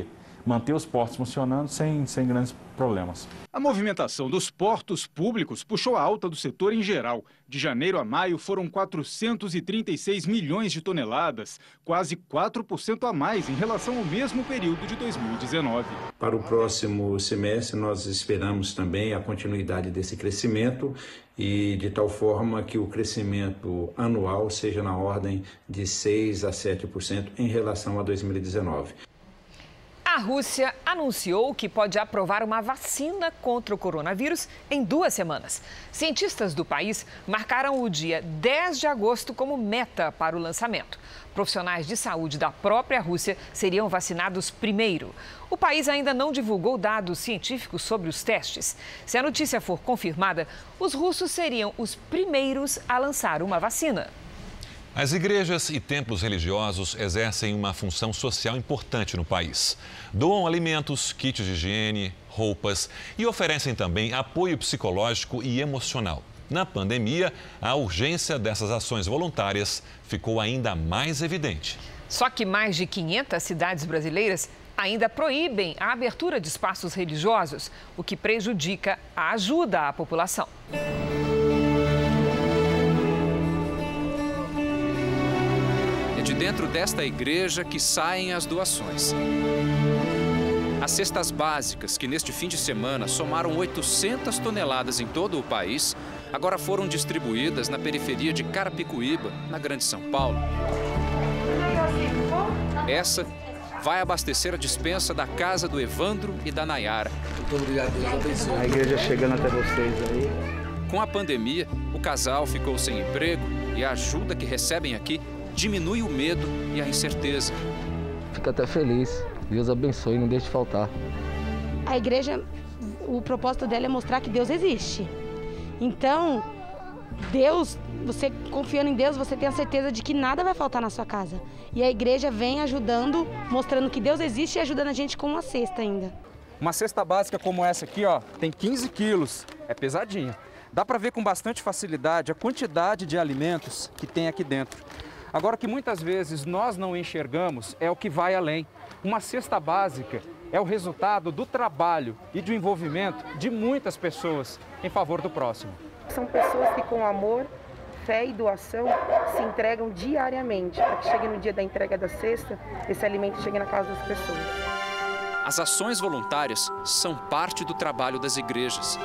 manter os portos funcionando sem grandes problemas. A movimentação dos portos públicos puxou a alta do setor em geral. De janeiro a maio foram 436 milhões de toneladas, quase 4% a mais em relação ao mesmo período de 2019. Para o próximo semestre, nós esperamos também a continuidade desse crescimento e de tal forma que o crescimento anual seja na ordem de 6% a 7% em relação a 2019. A Rússia anunciou que pode aprovar uma vacina contra o coronavírus em 2 semanas. Cientistas do país marcaram o dia 10 de agosto como meta para o lançamento. Profissionais de saúde da própria Rússia seriam vacinados primeiro. O país ainda não divulgou dados científicos sobre os testes. Se a notícia for confirmada, os russos seriam os primeiros a lançar uma vacina. As igrejas e templos religiosos exercem uma função social importante no país. Doam alimentos, kits de higiene, roupas e oferecem também apoio psicológico e emocional. Na pandemia, a urgência dessas ações voluntárias ficou ainda mais evidente. Só que mais de 500 cidades brasileiras ainda proíbem a abertura de espaços religiosos, o que prejudica a ajuda à população. De dentro desta igreja que saem as doações. As cestas básicas, que neste fim de semana somaram 800 toneladas em todo o país, agora foram distribuídas na periferia de Carapicuíba, na Grande São Paulo. Essa vai abastecer a despensa da casa do Evandro e da Nayara. Muito obrigado, Deus abençoe. A igreja chegando até vocês aí. Com a pandemia, o casal ficou sem emprego e a ajuda que recebem aqui diminui o medo e a incerteza. Fico até feliz. Deus abençoe, não deixe de faltar. A igreja, o propósito dela é mostrar que Deus existe. Então, Deus, você confiando em Deus, você tem a certeza de que nada vai faltar na sua casa. E a igreja vem ajudando, mostrando que Deus existe e ajudando a gente com uma cesta ainda. Uma cesta básica como essa aqui, ó, tem 15 quilos. É pesadinha. Dá para ver com bastante facilidade a quantidade de alimentos que tem aqui dentro. Agora, o que muitas vezes nós não enxergamos é o que vai além. Uma cesta básica é o resultado do trabalho e do envolvimento de muitas pessoas em favor do próximo. São pessoas que com amor, fé e doação se entregam diariamente para que chegue no dia da entrega da cesta, esse alimento chegue na casa das pessoas. As ações voluntárias são parte do trabalho das igrejas.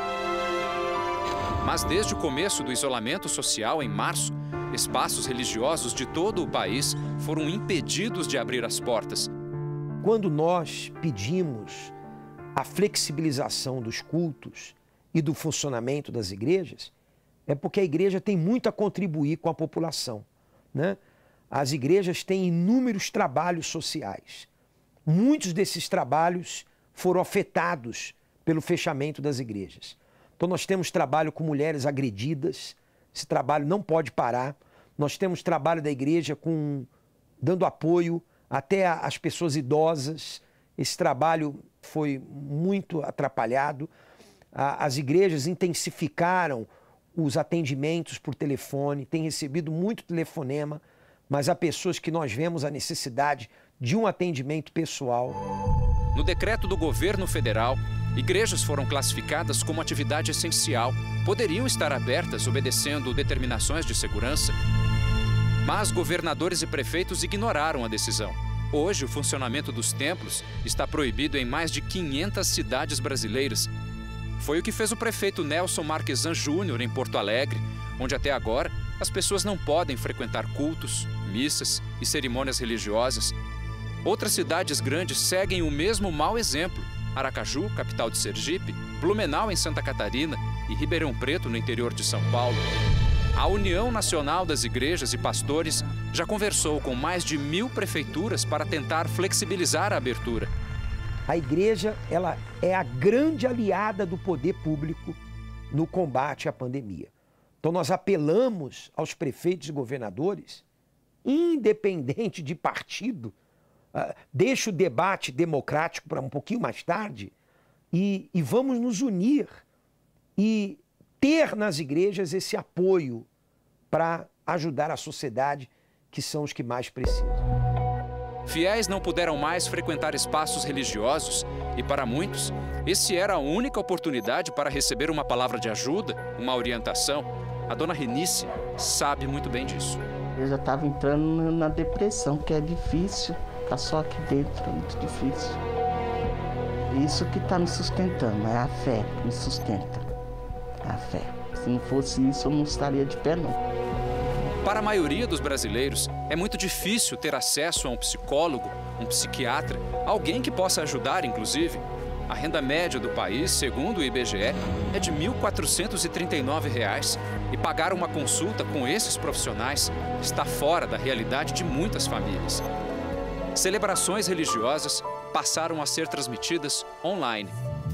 Mas desde o começo do isolamento social, em março, espaços religiosos de todo o país foram impedidos de abrir as portas. Quando nós pedimos a flexibilização dos cultos e do funcionamento das igrejas, é porque a igreja tem muito a contribuir com a população, né? As igrejas têm inúmeros trabalhos sociais. Muitos desses trabalhos foram afetados pelo fechamento das igrejas. Então nós temos trabalho com mulheres agredidas. Esse trabalho não pode parar. Nós temos trabalho da igreja dando apoio até às pessoas idosas. Esse trabalho foi muito atrapalhado. As igrejas intensificaram os atendimentos por telefone, têm recebido muito telefonema, mas há pessoas que nós vemos a necessidade de um atendimento pessoal. No decreto do governo federal, igrejas foram classificadas como atividade essencial. Poderiam estar abertas obedecendo determinações de segurança. Mas governadores e prefeitos ignoraram a decisão. Hoje, o funcionamento dos templos está proibido em mais de 500 cidades brasileiras. Foi o que fez o prefeito Nelson Marquesan Júnior em Porto Alegre, onde até agora as pessoas não podem frequentar cultos, missas e cerimônias religiosas. Outras cidades grandes seguem o mesmo mau exemplo. Aracaju, capital de Sergipe, Blumenau, em Santa Catarina e Ribeirão Preto, no interior de São Paulo. A União Nacional das Igrejas e Pastores já conversou com mais de 1000 prefeituras para tentar flexibilizar a abertura. A igreja, ela é a grande aliada do poder público no combate à pandemia. Então nós apelamos aos prefeitos e governadores, independente de partido, deixa o debate democrático para um pouquinho mais tarde e vamos nos unir e ter nas igrejas esse apoio para ajudar a sociedade, que são os que mais precisam. fiéis não puderam mais frequentar espaços religiosos e, para muitos, esse era a única oportunidade para receber uma palavra de ajuda, uma orientação. A dona Renice sabe muito bem disso. Eu já estava entrando na depressão, que é difícil, tá só aqui dentro, é muito difícil. Isso que está me sustentando, é a fé que me sustenta, é a fé. Se não fosse isso, eu não estaria de pé, não. Para a maioria dos brasileiros, é muito difícil ter acesso a um psicólogo, um psiquiatra, alguém que possa ajudar, inclusive. A renda média do país, segundo o IBGE, é de R$ 1.439 e pagar uma consulta com esses profissionais está fora da realidade de muitas famílias. Celebrações religiosas passaram a ser transmitidas online.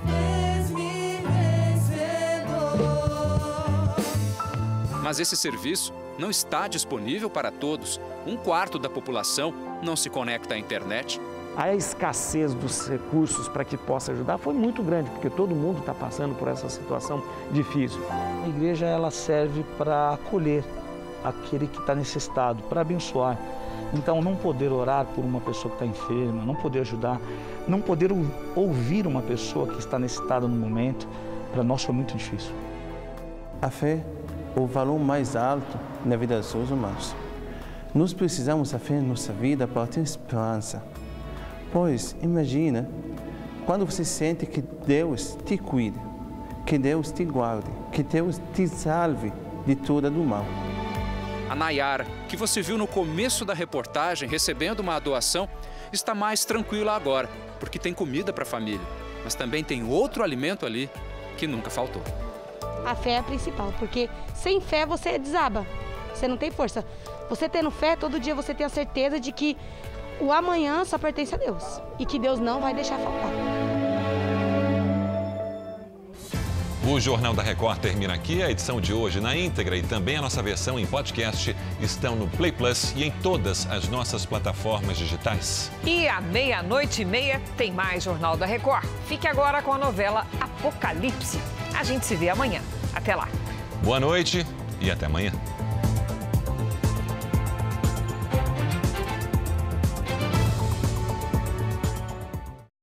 Mas esse serviço não está disponível para todos. 1/4 da população não se conecta à internet. A escassez dos recursos para que possa ajudar foi muito grande, porque todo mundo está passando por essa situação difícil. A igreja ela serve para acolher aquele que está necessitado, para abençoar. Então, não poder orar por uma pessoa que está enferma, não poder ajudar, não poder ouvir uma pessoa que está necessitada no momento, para nós foi muito difícil. A fé é o valor mais alto na vida dos seres humanos. Nós precisamos da fé em nossa vida para ter esperança. Pois, imagina, quando você sente que Deus te cuida, que Deus te guarde, que Deus te salve de toda do mal. A Nayara, que você viu no começo da reportagem recebendo uma doação, está mais tranquila agora, porque tem comida para a família. Mas também tem outro alimento ali que nunca faltou. A fé é a principal, porque sem fé você desaba, você não tem força. Você tendo fé, todo dia você tem a certeza de que o amanhã só pertence a Deus e que Deus não vai deixar faltar. O Jornal da Record termina aqui. A edição de hoje na íntegra e também a nossa versão em podcast estão no Play Plus e em todas as nossas plataformas digitais. E à 00:30 tem mais Jornal da Record. Fique agora com a novela Apocalipse. A gente se vê amanhã. Até lá. Boa noite e até amanhã.